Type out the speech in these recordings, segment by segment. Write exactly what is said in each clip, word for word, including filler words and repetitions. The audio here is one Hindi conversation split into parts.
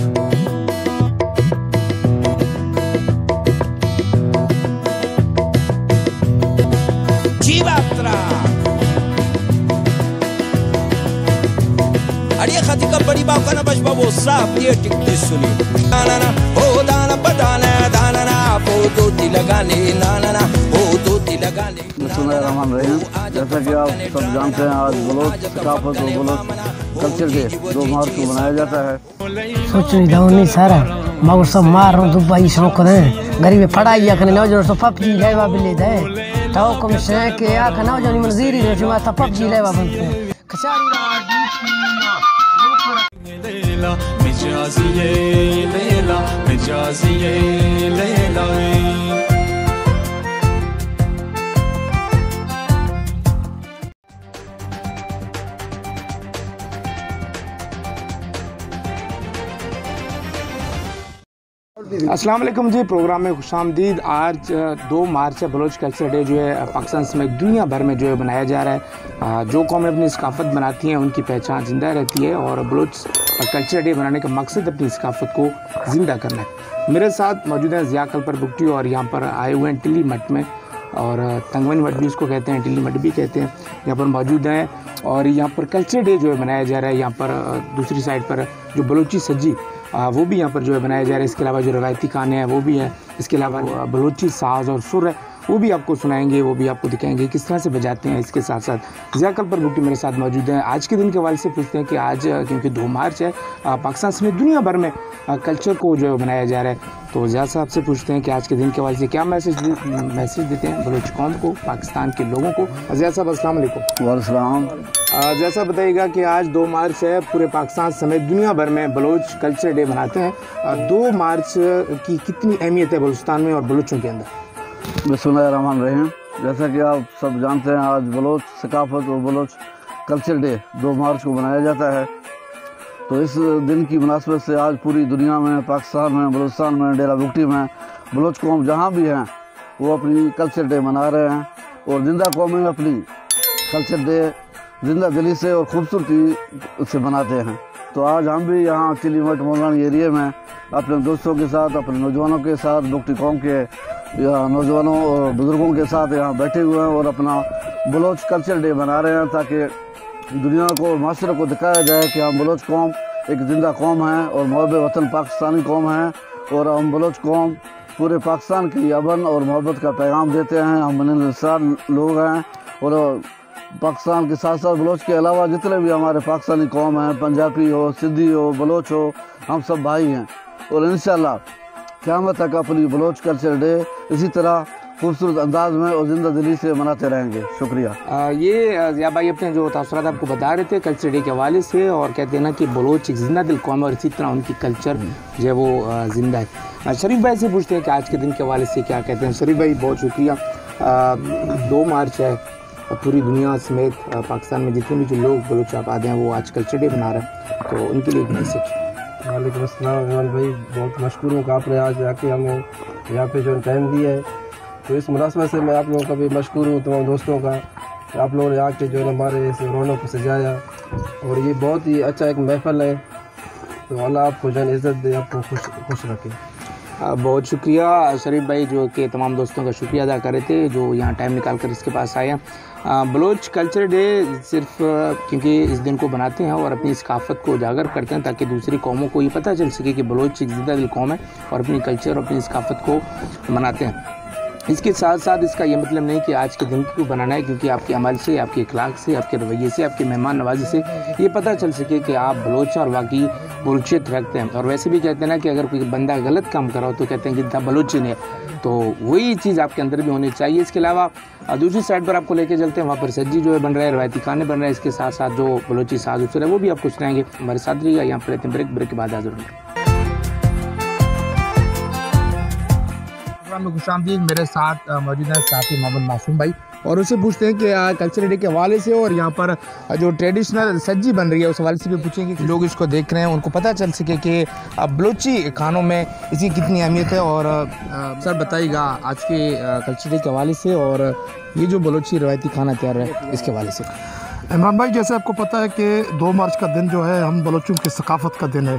अड़िया खाती का बड़ी बाप का ना बच बाबू साफ ये टिकते सुनी दाना ना ओ दाना पटाना दाना ना ओ दोती लगाने नाना ना ओ दोती लगाने। बिस्मिल्लाहिर्रहमानिर्रहीम। जैसा कि आप सब जानते हैं, आज बलोच सकाफत और बलोच कल्चर डे दो मार्च को मनाया जाता है। सोच नहीं था नहीं सारा मगर सब मार रहा हूँ दुबई शौक है गरीब पढ़ाई या करने नौजवान सब पबजी लेवा भी लेता है तो कम से के या का नौजवान मंजीरी दे जो तो पबजी लेवा बनते खचारी लेला मिजाजिए लेला मिजाजिए लेला। अस्सलाम वालेकुम जी, प्रोग्राम में खुशामदीद। आज दो मार्च है, बलोच कल्चर डे जो है पाकिस्तान समेत दुनिया भर में जो है बनाया जा रहा है। जो कौमें अपनी सकाफत बनाती हैं उनकी पहचान ज़िंदा रहती है और बलोच कल्चर डे बनाने का मकसद अपनी सकाफत को ज़िंदा करना है। मेरे साथ मौजूद हैं ज़िया कलपर बुगटी और यहाँ पर आए हुए हैं टिल्ली मठ में और तंगवन मठ भी इसको कहते हैं, टिल्ली मठ भी कहते हैं, यहाँ पर मौजूद हैं और यहाँ पर कल्चर डे जो है बनाया जा रहा है। यहाँ पर दूसरी साइड पर जो बलोची सज्जी वो भी यहाँ पर जो है बनाया जा रहा है। इसके अलावा जो रवायती खाने हैं वो भी है, इसके अलावा बलोची साज और सुर है वो भी आपको सुनाएंगे, वो भी आपको दिखाएंगे किस तरह से बजाते हैं। इसके साथ साथ ज़िया कलपर बुगटी मेरे साथ मौजूद हैं। आज के दिन के हवाले से पूछते हैं कि आज क्योंकि दो मार्च है, पाकिस्तान समेत दुनिया भर में कल्चर को जो है बनाया जा रहा है, तो ज़िया साहब से पूछते हैं कि आज के दिन के हवाले से क्या मैसेज मैसेज देते हैं बलोच कौम को, पाकिस्तान के लोगों को। ज़िया साहब अस्सलाम वालेकुम। वालेकुम। जैसा बताइएगा कि आज दो मार्च है, पूरे पाकिस्तान समेत दुनिया भर में बलोच कल्चर डे मनाते हैं। दो मार्च की कितनी अहमियत है बलूचिस्तान में और बलूचों के अंदर? बिस्मिल्लाहिर्रहमानिर्रहीम। जैसा कि आप सब जानते हैं, आज बलोच सकाफत और बलोच कल्चर डे दो मार्च को मनाया जाता है। तो इस दिन की मुनासबत से आज पूरी दुनिया में, पाकिस्तान में, बलूचिस्तान में, डेरा बुगटी में बलोच कौम जहाँ भी हैं वो अपनी कल्चर डे मना रहे हैं और जिंदा कौमें अपनी कल्चर डे जिंदा दिली से और ख़ूबसूरती से मनाते हैं। तो आज हम भी यहाँ टिल्ली मठ मौलाना एरिया में अपने दोस्तों के साथ, अपने नौजवानों के साथ, बुगटी कौम के या नौजवानों और बुज़ुर्गों के साथ यहाँ बैठे हुए हैं और अपना बलोच कल्चर डे मना रहे हैं ताकि दुनिया को और माशरे को दिखाया जाए कि हम बलोच कौम एक ज़िंदा कौम है और मुहब्ब वतन पाकिस्तानी कौम है और हम बलोच कौम पूरे पाकिस्तान के लिए अमन और मोहब्बत का पैगाम देते हैं। हम मिलनसार लोग हैं और पाकिस्तान के साथ साथ बलोच के अलावा जितने भी हमारे पाकिस्तानी कौम हैं, पंजाबी हो, सिंधी हो, बलोच हो, हम सब भाई हैं और इंशाल्लाह क़यामत तक अपनी बलोच कल्चर डे इसी तरह खूबसूरत अंदाज में और ज़िंदा दिली से मनाते रहेंगे। शुक्रिया। आ, ये ज़िया भाई अपने जो तासुरात आपको बता रहे थे कल्चर डे के हवाले से और कहते हैं ना कि बलोच एक ज़िंदा दिल कौम है और इसी तरह उनकी कल्चर जो है वो ज़िंदा है। शरीफ भाई से पूछते हैं कि आज के दिन के हवाले से क्या कहते हैं। शरीफ भाई बहुत शुक्रिया। दो मार्च है, पूरी दुनिया समेत पाकिस्तान में जितने भी जो लोग बलोच आबाद हैं वो आज कल्चर डे बना रहे हैं, तो उनके लिए एक मैसेज। वालेकुम अस्सलाम इमरान भाई, बहुत मशकूर हूँ कि आपने आज आके हमें यहाँ पे जो टाइम दिया है। तो इस मुनासबत से मैं आप लोगों का भी मशकूर हूँ, तमाम दोस्तों का, आप लोगों ने आके जो है हमारे इस रौनक को सजाया और ये बहुत ही अच्छा एक महफल है। तो अल्लाह आपको जो है इज़्ज़त दे, आपको खुश खुश रखे। बहुत शुक्रिया शरीफ भाई जो कि तमाम दोस्तों का शुक्रिया अदा कर रहे थे जो यहाँ टाइम निकाल कर इसके पास आए हैं। बलोच कल्चर डे सिर्फ क्योंकि इस दिन को बनाते हैं और अपनी सकाफत को उजागर करते हैं ताकि दूसरी कौमों को ये पता चल सके कि बलोच एक ज़िंदा दिल कौम है और अपनी कल्चर और अपनी सकाफत को मनाते हैं। इसके साथ साथ इसका ये मतलब नहीं कि आज के दिन को बनाना है, क्योंकि आपके अमल से, आपके अखलाक से, आपके रवैये से, आपके मेहमान नवाजी से ये पता चल सके कि आप बलोच और वाकई बलूचियत रखते हैं। और वैसे भी कहते हैं ना कि अगर कोई बंदा गलत काम करा हो तो कहते हैं कि इतना बलोची नहीं है, तो वही चीज़ आपके अंदर भी होनी चाहिए। इसके अलावा दूसरी साइड पर आपको लेके चलते हैं, वहाँ पर सज्जी जो है बन रहा है, रवायती खाने बन रहे हैं, इसके साथ साथ जो बलोची साज उतर है वो भी आपको सुनाएंगे। हमारे साथ रहिएगा, यहाँ पर रहते हैं ब्रेक ब्रेक के बाद हाजिर होंगे। में खुशामदीद। मेरे साथ मौजूद है साथी मोहम्मद मासूम भाई और उससे पूछते हैं कि कल्चर डे के हवाले से और यहाँ पर जो ट्रेडिशनल सज्जी बन रही है उस हवाले से भी पूछेंगे कि लोग इसको देख रहे हैं उनको पता चल सके कि बलूची खानों में इसकी कितनी अहमियत है। और आ, सर बताइएगा आज के कल्चर डे के हवाले से और ये जो बलूची रवायती खाना तैयार है इसके हवाले से। इमरान भाई, जैसे आपको पता है कि दो मार्च का दिन जो है हम बलोचों की सकाफत का दिन है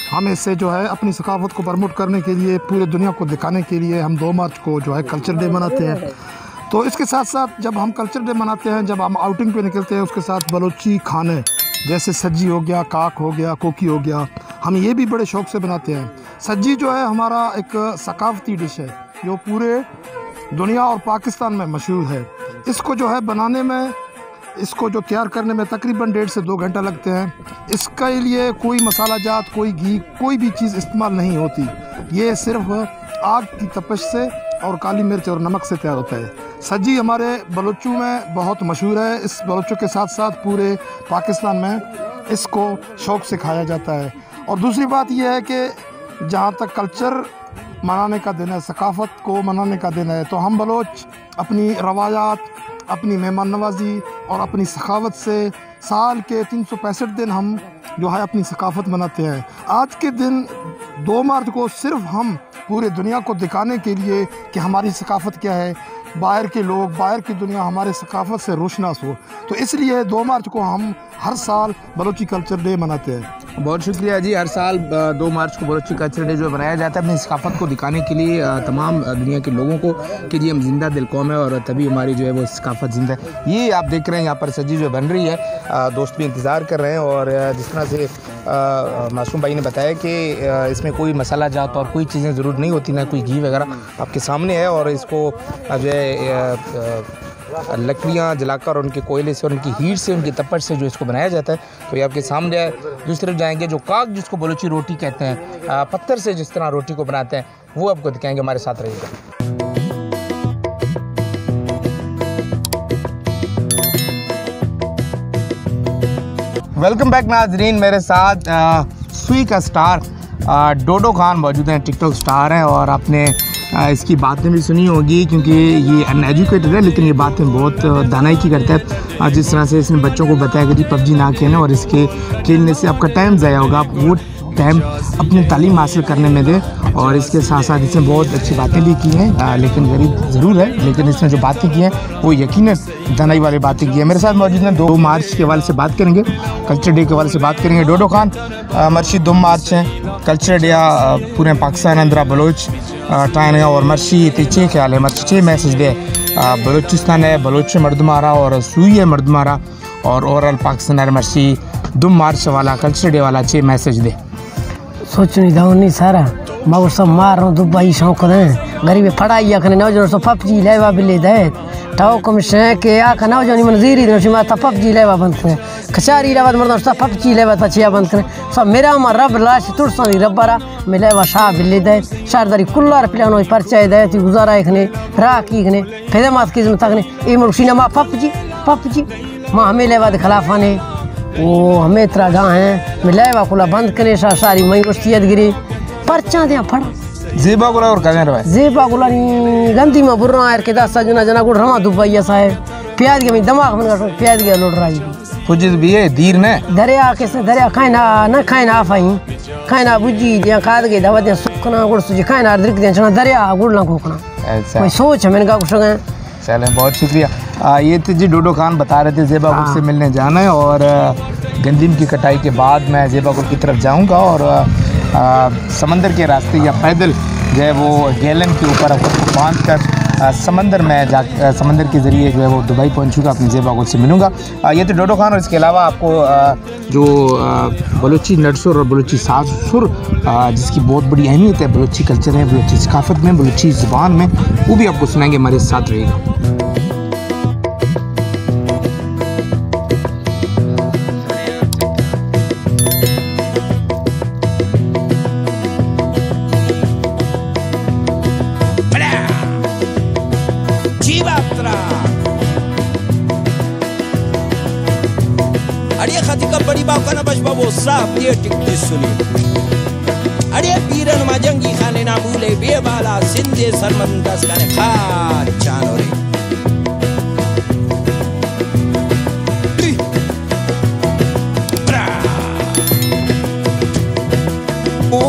हम इससे जो है अपनी सकाफ़त को प्रमोट करने के लिए, पूरे दुनिया को दिखाने के लिए हम दो मार्च को जो है कल्चर डे मनाते हैं। तो इसके साथ साथ जब हम कल्चर डे मनाते हैं, जब हम आउटिंग पे निकलते हैं, उसके साथ बलोची खाने जैसे सज्जी हो गया, काक हो गया, कोकी हो गया, हम ये भी बड़े शौक़ से बनाते हैं। सज्जी जो है हमारा एक सकाफ़ती डिश है जो पूरे दुनिया और पाकिस्तान में मशहूर है। इसको जो है बनाने में, इसको जो तैयार करने में तकरीबन डेढ़ से दो घंटा लगते हैं। इसके लिए कोई मसाला जात, कोई घी, कोई भी चीज़ इस्तेमाल नहीं होती। ये सिर्फ आग की तपश से और काली मिर्च और नमक से तैयार होता है। सज्जी हमारे बलोचों में बहुत मशहूर है। इस बलोचों के साथ साथ पूरे पाकिस्तान में इसको शौक़ से खाया जाता है। और दूसरी बात यह है कि जहाँ तक कल्चर मनाने का दिन है, सकाफ़त को मनाने का दिन है, तो हम बलोच अपनी रवायात, अपनी मेहमान नवाजी और अपनी सखावत से साल के तीन सौ पैंसठ दिन हम जो है अपनी सकाफ़त मनाते हैं। आज के दिन दो मार्च को सिर्फ हम पूरे दुनिया को दिखाने के लिए कि हमारी सकाफ़त क्या है, बाहर के लोग, बाहर की दुनिया हमारे सकाफ़त से रोशनास हो, तो इसलिए दो मार्च को हम हर साल बलोची कल्चर डे मनाते हैं। बहुत शुक्रिया जी। हर साल दो मार्च को बलोची कल्चर डे जो बनाया जाता है अपनी सकाफ़त को दिखाने के लिए तमाम दुनिया के लोगों को कि जी हम जिंदा दिल कौम है और तभी हमारी जो है वो सकाफ़त जिंदा है। ये आप देख रहे हैं यहाँ पर सब्जी जो बन रही है, दोस्त भी इंतज़ार कर रहे हैं। और जिस तरह से मासूम भाई ने बताया कि इसमें कोई मसाला जात और कोई चीज़ें ज़रूर नहीं होती, ना कोई घी वगैरह, आपके सामने है। और इसको जो है लकड़ियाँ जलाकर उनके कोयले से और उनकी हीट से, उनकी तपश से जो इसको बनाया जाता है, तो ये आपके सामने है। दूसरी तरफ जाएंगे, जो काक जिसको बलोची रोटी कहते हैं, पत्थर से जिस तरह रोटी को बनाते हैं, वो आपको दिखाएंगे। हमारे साथ रहिएगा। वेलकम बैक नाजरीन, मेरे साथ आ, सुई का स्टार आ, डोडो खान मौजूद हैं, टिकटॉक स्टार हैं। और आपने आ, इसकी बातें भी सुनी होगी क्योंकि ये अनएजुकेटेड है, लेकिन ये बातें बहुत दानाई की करता है। जिस तरह से इसने बच्चों को बताया कि जी पबजी ना खेलें और इसके खेलने से आपका टाइम ज़ाया होगा, आप वो टाइम अपनी तालीम हासिल करने में दें। और इसके साथ साथ इसने बहुत अच्छी बातें भी की हैं, लेकिन गरीब ज़रूर है, लेकिन इसने जो बातें की हैं वो यकीनन दानाई वाली बातें की हैं। मेरे साथ मौजूद हैं, दो मार्च के हवाले से बात करेंगे, कल्चर डे के हवाले से बात करेंगे। डोडो खान मर्शी दो मार्च हैं कल्चर डे पूरे पाकिस्तान अंदर बलोच टाइन और मर्शी तीचे ख्याल है मर्शी छः मैसेज दे बलोचिस्तान है, बलोच मर्दमारा और सूई है मर्दमारा और ओवरऑल पाकिस्तान मर्शी दो मार्च वाला कल्चर डे वाला छः मैसेज दे। सोचनी था नहीं सारा मगर सब मार रहा दुबई शौक दें गरीब पढ़ाई आखने नौजवान सब पबजी लेवा भी ले दे टाओ कम शे के आख नौजवान मंजीरी दे माता पबजी लेवा बंद करें कचारी लेवा मर्द सब पबजी लेवा पछिया बंद करें सब मेरा मा रब लाश तुरसानी रब्बारा मिलेवा शाह बिल्ले दे शारदारी कुल्लार प्लानो परचाय दे ती गुजारा इखने रा की इखने फेदे मात की तकने ए मुर्शिना मा पबजी पबजी मां हमें लेवा दे खिलाफा ने वो हमें इतना गाँ हैं मिलाएवा कुला बंद करे सा सारी मई उस्तियत गिरी परचा दिया फड़ा जेबा गुला और कजन रहा जेबा गुला नी गंदी में बुर्रा यार के दास जना जना गुड़ रमा दुबईया साहब प्याज के में दिमाग में का प्याज के लोड रही कुछ भी है दीर ने दरिया के से दरिया खाना न खाना फाई खाना बुजी दिया खाद के दवा दे सुखना गुड़ सुजी खाना दरिक दे चना दरिया गुड़ ना कोकना ऐसा कोई सोच है मैंने का कुछ गए। चलें बहुत शुक्रिया। आ, ये थे जी डोडो खान बता रहे थे जेबा गुल से मिलने जाना है और गंदम की कटाई के बाद मैं जेबा गुल की तरफ जाऊंगा और आ, समंदर के रास्ते या पैदल जो है वो गैलन के ऊपर बांध कर समंदर में जा समंदर के ज़रिए जो है वो दुबई पहुंचूंगा, अपनी जेबा गुल से मिलूंगा। आ, ये तो डोडो खान और इसके अलावा आपको आ, जो बलोची नटसुर और बलोची सासुर जिसकी बहुत बड़ी अहमियत है बलोची कल्चर में, बलोची सकाफ़त में, बलोची ज़ुबान में, वो भी आपको सुनाएंगे। हमारे साथ रहेगा। अड़िया खाती का बड़ी बाप का ना बच बाबो साफ ये टिकती सुनी अड़िया पीरन मा जंगी खाने ना भूले बेबाला सिंधे सरमंदस का ने खा चानो रे ओ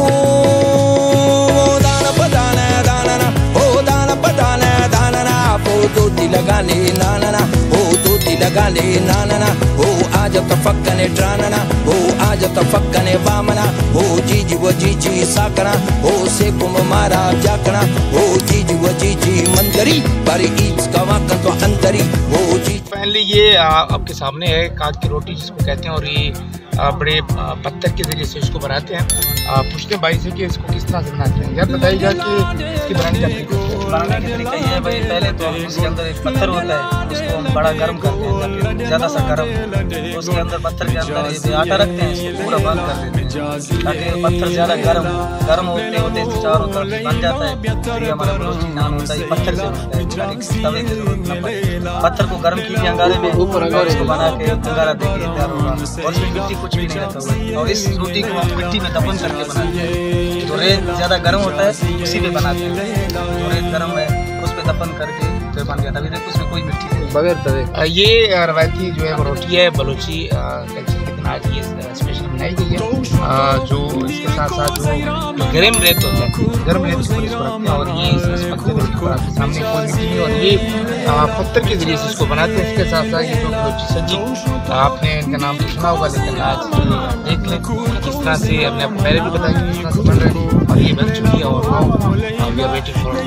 दाना पदाना दाना ना ओ दाना पदाना दाना ना ओ दो लगाने ना ना ना ओ दो लगाने ना ना ना ओ आज तफक्कने ट्रानना हो आज तफक्कने वामना हो जीजी वो जीजी साकना हो से कुम मारा जाकना हो जीजी वो जीजी मंदरी पर ईच का वाकन तो अंतरी हो जी। पहले ये आपके सामने है काट की रोटी जिसको कहते हैं और ये बड़े पत्थर के जरिए से इसको बनाते हैं। पूछते हैं भाई से कि इसको किस तरह से बनाते हैं। यार बताइएगा कि इसकी बनाने का तरीका बनाने का तरीका ये है भाई, पहले तो उसके अंदर एक पत्थर होता है उसको हम बड़ा गर्म करते हैं ताकि ज़्यादा सा गर्म हो। उसके अंदर पत्थर के अंदर ये आटा रखते हैं, इसको पूरा बंद कर देते हैं ताकि पत्थर ज़्यादा गर्म गर्म होते होते चारों तरफ बन जाता है। फिर हमारा बलोची नान होता है ये पत्थर से बनता है, तवे की जरूरत न पड़े। पत्थर को गर्म कीजिए अंगारे में, ऊपर अंगारे को बना के अंगारा देके तैयार होगा और इसमें मिट्टी कुछ भी नहीं रहता हुआ। और इस रोटी को हम मिट्टी में दफन करके बनाते हैं। जो रेत ज़्यादा गर्म होता है उसी पे बनाते हैं, जो रेत गर्म है उस पे दफन करके फिर बन गया। अभी देखो उसमें कोई मिट्टी नहीं बगैर तवे। ये रवायती जो है वो रोटी है बलोची कल्चर के दिन आज ये स्पेशल बनाई गई है। जो इसके साथ साथ जो जो गर्म रेत होता है गर्म रेत के ऊपर इसको रखते हैं और ये इस पत्थर के ऊपर आपके सामने कोई मिट्टी नहीं और ये पत्थर के जरिए से इसको बनाते हैं। इसके साथ साथ ये जो बलोची सब्जी आपने इनका नाम तो सुना होगा, लेकिन आज देख लें किस तरह से हमने आपको पहले भी बताया किस तरह से बन रहे हैं और ये बन चुकी है और now we are waiting for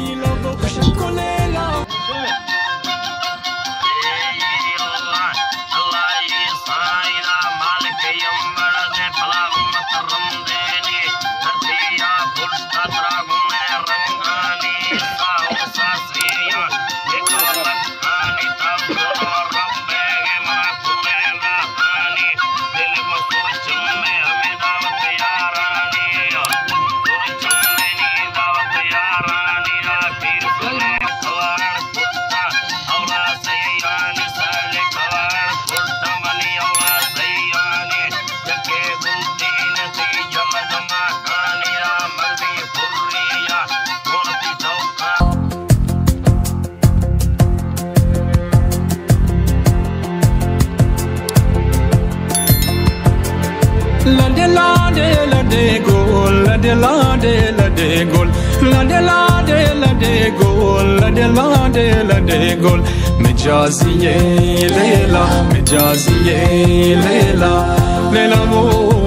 Lade lade lade gol, lade lade lade gol, lade lade lade gol, lade lade lade gol. Mijaziye Leila, mijaziye Leila, Leila wo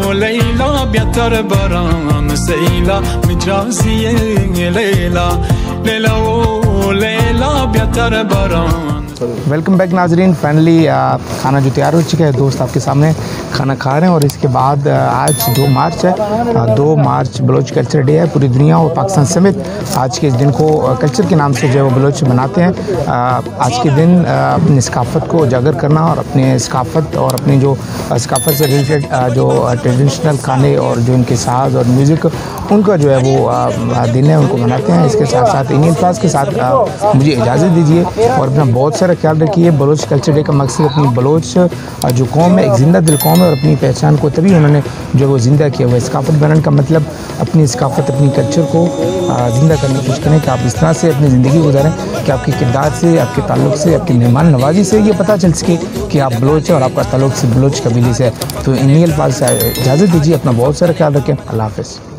Leila biatar baran Seila. Mijaziye Leila, Leila wo Leila biatar baran. Welcome back नाजरीन। फाइनली खाना जो तैयार हो चुका है, दोस्त आपके सामने खाना खा रहे हैं। और इसके बाद आज दो मार्च है, दो मार्च बलोच कल्चर डे है। पूरी दुनिया और पाकिस्तान समेत आज के इस दिन को कल्चर के नाम से जो है वो बलोच मनाते हैं। आज के दिन अपनी सकाफ़त को उजागर करना और अपने सकाफ़त और अपनी जो सकाफ़त से रिलेटेड जो ट्रेडिशनल खाने और जो इनके साज और म्यूज़िक उनका जो है वो दिन है उनको मनाते हैं। इसके साथ साथ इन्हीं अल्फाज के साथ मुझे इजाज़त दीजिए और अपना बहुत सारा ख्याल रखिए। बलोच कल्चर डे का मकसद अपनी बलोच जो कौम है एक ज़िंदा दिल कौम है और अपनी पहचान को तभी उन्होंने जो है वो ज़िंदा किया हुआ है। सकाफ़त बनाने का मतलब अपनी सकाफ़त अपनी कल्चर को ज़िंदा करने की कोशिश करें कि आप इस तरह से अपनी ज़िंदगी गुजारें कि आपके किरदार से, आपके ताल्लुक़ से, आपकी मेहमान नवाजी से ये पता चल सके कि आप बलोच हैं और आपका ताल्लुक़ से बलोच कबीले से है। तो इन्हीं अल्फाज से इजाज़त दीजिए, अपना बहुत सारा ख्याल रखें। अल्लाह हाफ़िज़।